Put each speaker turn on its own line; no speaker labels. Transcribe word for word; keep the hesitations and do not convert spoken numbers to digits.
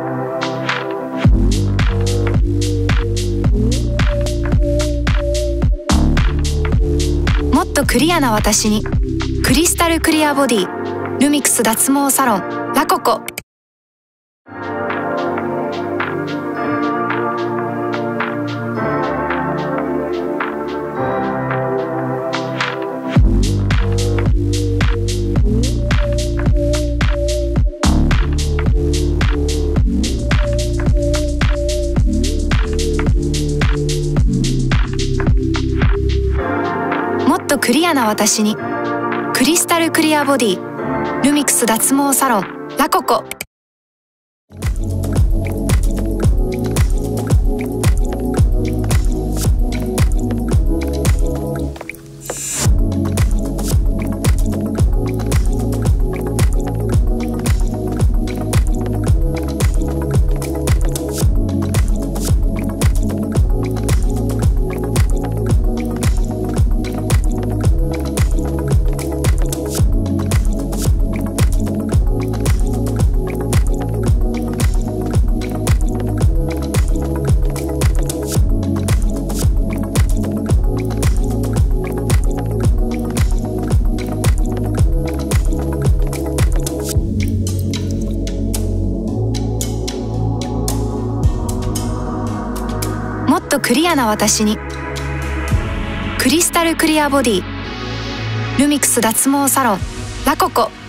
もっとクリアな私に、クリスタルクリアボディ、ルミックス脱毛サロンラココ。もっとクリアな私に、クリスタルクリアボディ、ルミックス脱毛サロンラココ。もっとクリアな私に、クリスタルクリアボディ、ルミックス脱毛サロンラココ。